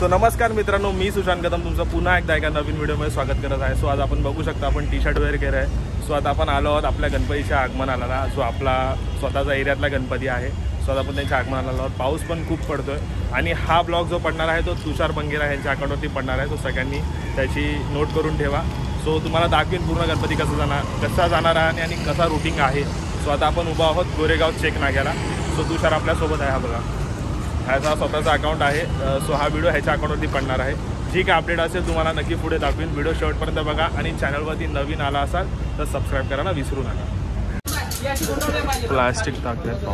सो नमस्कार मित्रांनो, मी सुशांत कदम तुमचं पुन्हा एकदा एका नवीन व्हिडिओमध्ये स्वागत करत आहे। सो आज आपण बघू शकता आपण टी शर्ट वेअर केलं आहे। सो आता आपण आलो आहोत आपल्या गणपतीच्या आगमनाला, जो आपला स्वतःचा एरियातला गणपती आहे। सो आता आपण त्यांच्या आगमनाला आलो आहोत। पाऊस पण खूप पडतोय आणि हा ब्लॉग जो पडणार आहे तो तुषार बंगेरा यांच्या अकाउंटवरती पडणार आहे। तो सगळ्यांनी त्याची नोट करून ठेवा। सो तुम्हाला दाखवेन पूर्ण गणपती कसा जाणार आहे आणि कसा रूटिंग आहे। सो आता आपण उभा आहोत गोरेगाव चेक नाक्याला। सो तुषार आपल्यासोबत आहे, हा बघा ह्याचा स्वतःचा अकाउंट आहे। सो हा व्हिडिओ ह्याच्या अकाउंटवरती पडणार आहे। जी काय अपडेट असेल तुम्हाला नक्की पुढे दाखवेन। व्हिडिओ शेवटपर्यंत बघा आणि चॅनलवरती नवीन आला असाल तर सबस्क्राईब करायला विसरू नका। प्लास्टिक टाकतात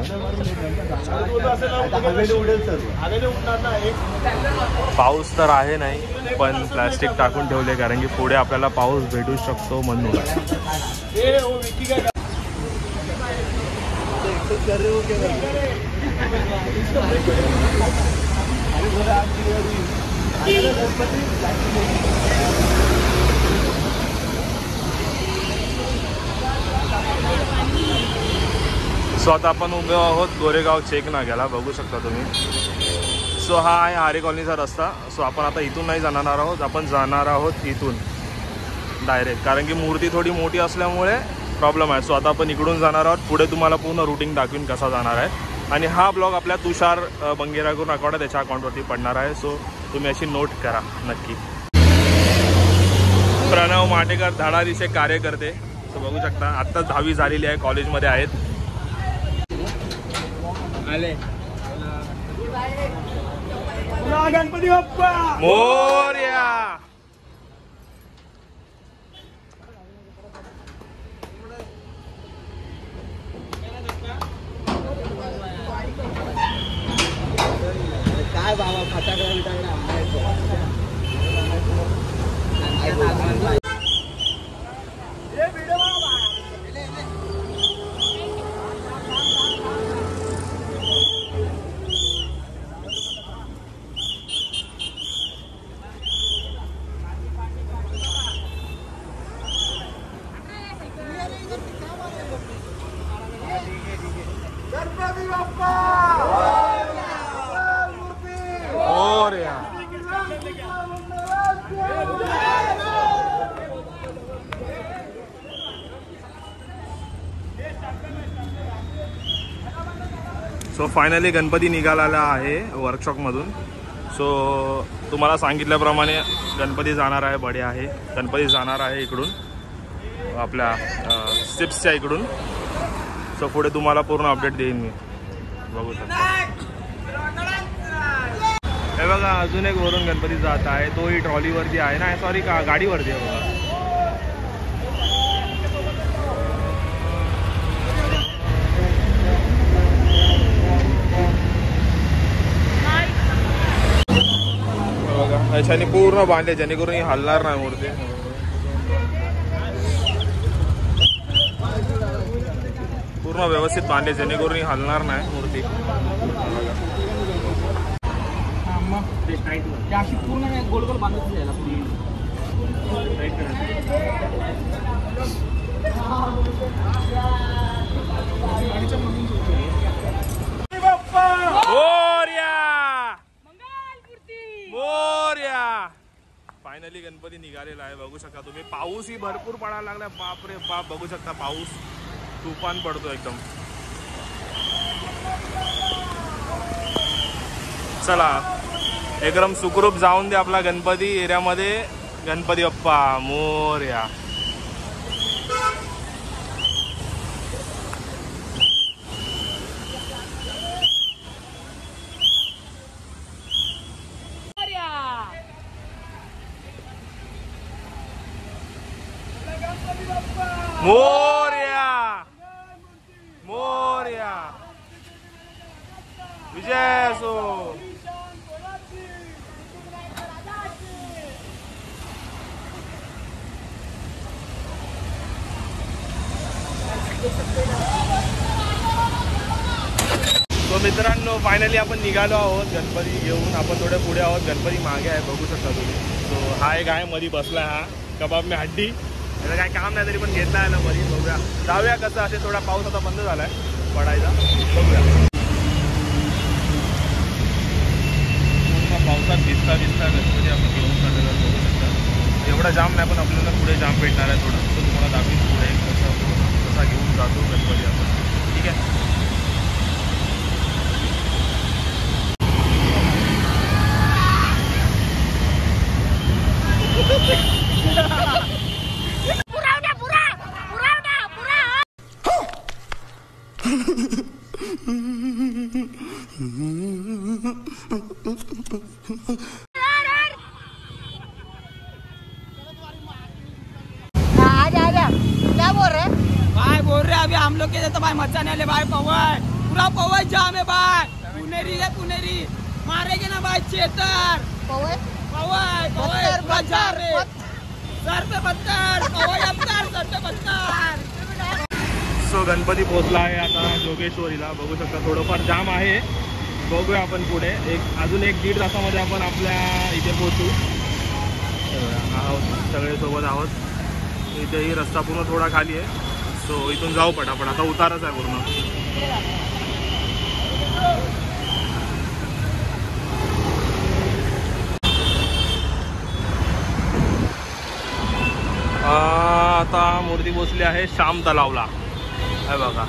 पाऊस तर आहे नाही, पण प्लास्टिक टाकून ठेवले कारण की पुढे आपल्याला पाऊस भेटू शकतो म्हणून। सो आता आपण उभे आहोत गोरेगाव चेक नाक्याला, बघू शकता तुम्ही। सो हा आहे आरे कॉलनीचा रस्ता। सो आपण आता इथून नाही जाणार आहोत, आपण जाणार आहोत इथून डायरेक्ट, कारण की मूर्ती थोडी मोठी असल्यामुळे प्रॉब्लेम आहे। सो आता आपण इकडून जाणार आहोत, पुढे तुम्हाला पूर्ण रूटिंग दाखवीन कसा जाणार आहे। आणि हा ब्लॉग आपल्या तुषार बंगेराकडून अकाउंट आहे, त्याच्या अकाउंटवरती पडणार आहे। सो तुम्ही अशी नोट करा नक्की। प्रणव माटेकर धडाडीचे कार्यकर्ते, सो बघू शकता आत्ताच 10वी झालेली आहे, कॉलेजमध्ये आहेत। आले गणपती बाप्पा मोरया। काय बाबा फटाकडा गणपती बाप्पा सो फायनली गणपती निघालेला आहे वर्कशॉपमधून। सो तुम्हाला सांगितल्याप्रमाणे गणपती जाणार आहे, बडे आहे गणपती जाणार आहे इकडून आपल्या सिप्सच्या इकडून। सो पुढे तुम्हाला पूर्ण अपडेट देईन मी, बघू शकता। हे बघा अजून एक वरून गणपती जात आहे, तोही ट्रॉलीवरती आहे ना, सॉरी का गाडीवरती आहे बघा। याच्याने पूर्ण बांधले जेणेकरून ही हलणार नाही मूर्ती। पूर्ण व्यवस्थित बांधले जेणेकरून ही हलणार नाही मूर्ती। पूर्ण गोल गोल बांधत जायला फायनली गणपती निघालेला आहे, बघू शकता तुम्ही। पाऊसही भरपूर पडायला लागला, बाप रे बाप, बघू शकता पाऊस तुफान पडतो एकदम। चला एकदम सुखरूप जाऊन दे आपला गणपती एरियामध्ये। गणपती बाप्पा मोरया। मोरया मोरया, विजय असो। तो मित्रांनो फायनली आपण निघालो आहोत गणपती घेऊन। आपण थोडे पुढे आहोत, गणपती मागे आहे, बघू शकता तुम्ही। तो हा एक आहे मध्ये बसला, हा कबाब में हड्डी। त्याचं काय काम नाही तरी पण घेतला आहे ना मध्ये। बघूया जाऊया कसं असेल। थोडा पाऊस आता बंद झाला आहे पडायचा, बघूया। पावसात भिजता गणपती आपण घेऊन चाललेलो बघू शकता. एवढा जाम नाही पण आपल्याला पुढे जाम भेटणार आहे थोडं, तो तुम्हाला दाखवीन पुढे कसा घेऊन जातो गणपती आपण. ठीक आहे. क्या बोल रहे भाई बोल रहे अभी हम लोग के तो भाई मचा नहीं ले भाई पवन पूरा पवन जाम है भाई पुनेरी है पुनेरी मारेगे ना भाई चेतर पवन पवन पत्थर, पूरा जाम है पत्थर, सर पे पत्थर पवन अवतार सर पे पत्थर. सो गणपती पोहोचला आहे आता जोगेश्वरीला. बघू शकता थोडंफार जाम आहे. बघूया आपण पुढे अजून 1-1.5 तासामध्ये आपण आपल्या इथे पोहोचू. आहोत सगळे सोबत आहोत. इथेही रस्ता पूर्ण थोडा खाली आहे. सो इथून जाऊ पटापट. आता उतारच आहे पूर्ण. आता मूर्ती पोचली आहे श्याम तलावला. आहे बघा,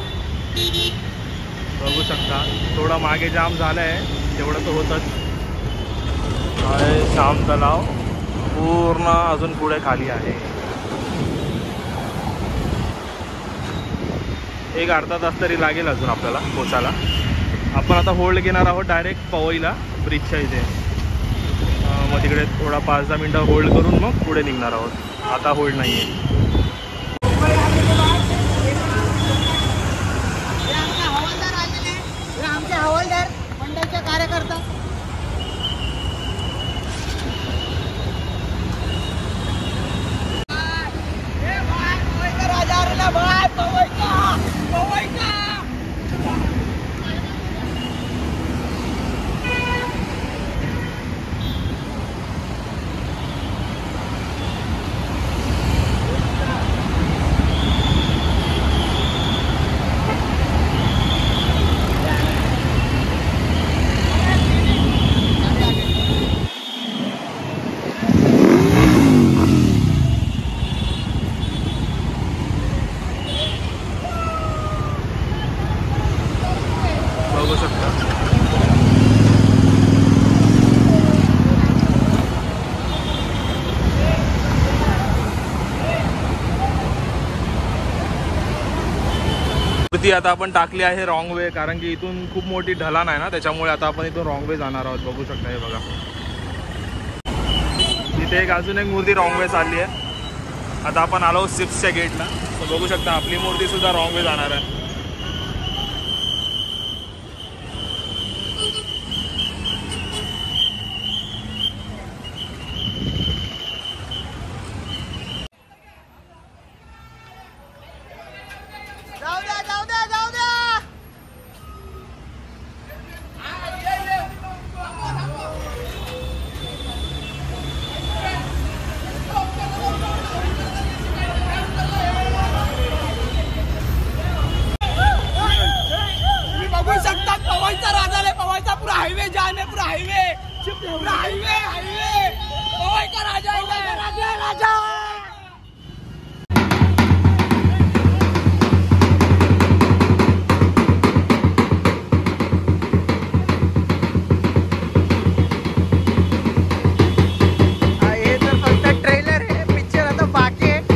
बघू शकता. थोडा मागे जाम झालं आहे, तेवढं तर होतच आहे. श्याम तलाव पूर्ण अजून पुढे खाली आहे. 1-अर्धा तास तरी लागेल अजून आपल्याला पोचायला. आपण आता होल्ड घेणार आहोत डायरेक्ट पवईला ब्रिजच्या इथे. मग तिकडे थोडा 5-10 मिनटं होल्ड करून मग पुढे निघणार आहोत. आता होल्ड नाही आहे. आमचे हवालदार मंडळाचे कार्यकर्ता. राजा रे भाई पवन का बघू शकता. मूर्ती आता आपण टाकली आहे रॉंग वे, कारण की इथून खूप मोठी ढलान आहे ना, त्याच्यामुळे आता आपण इथून रॉंग वे जाणार आहोत. बघू शकता हे बघा. इथे अजून एक मूर्ती रॉंग वे चालली आहे. आता आपण आलो 6च्या गेटला. तर बघू शकता आपली मूर्ती सुद्धा रॉंग वे जाणार आहे. जाऊ द्या. तुम्ही बघू शकता पवनचा राजा पवनचा पूरा हायवे जाम है. पूरा हायवे पवन का राजा. हे तर फक्त ट्रेलर आहे, पिक्चर आता बाकी आहे.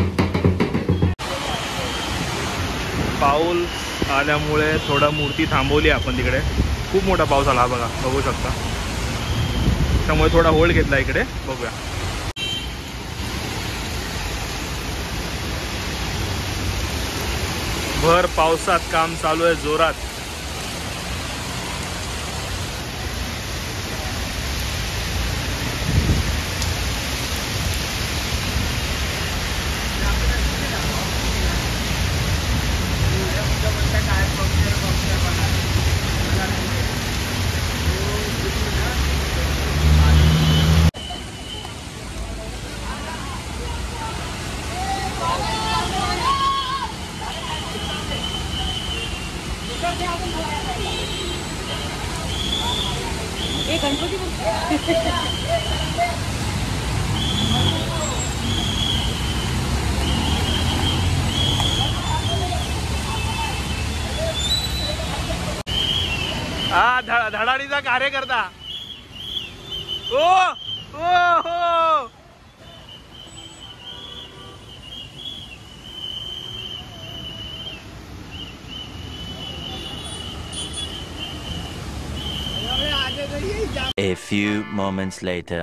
पाऊस आल्यामुळे थोडं मूर्ती थांबवली आपण तिकडे. खूप मोठा पाऊस आला बघा, बघू शकता. त्यामुळे थोडा होल्ड घेतला इकडे. बघूया. भर पावसात काम चालू आहे जोरात. हा धडाडीचा कार्यकर्ता. ओ ओ हो. A few moments later.